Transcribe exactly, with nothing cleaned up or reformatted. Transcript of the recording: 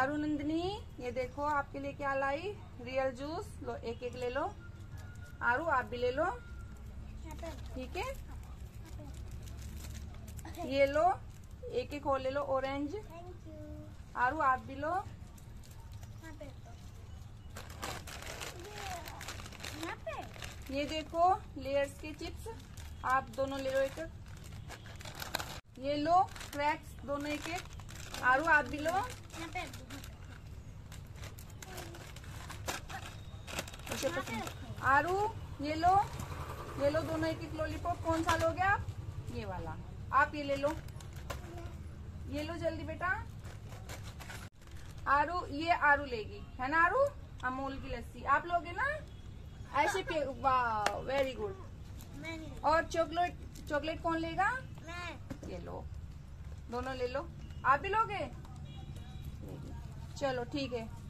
आरू नंदिनी, ये देखो आपके लिए क्या लाई, रियल जूस। लो एक एक ले लो। आरू आप भी ले लो, ठीक है। ये लो, एक एक और ले लो ऑरेंज। आरू आप भी लो। ये देखो लेयर्स के चिप्स, आप दोनों ले लो एक एक। ये लो क्रैक्स, दोनों एक एक। आरू आप भी लो। आरू ये लो, ये लो दोनों एक एक लॉलीपॉप। कौन सा लोगे आप? ये वाला। आप ये ले लो, ये लो जल्दी बेटा। आरू, ये आरू लेगी है ना। आरू अमूल की लस्सी आप लोगे ना, ऐसे पे। वाह वेरी गुड। और चॉकलेट, चॉकलेट कौन लेगा? मैं। ये लो, दोनों ले लो। आप भी लोगे? चलो ठीक है।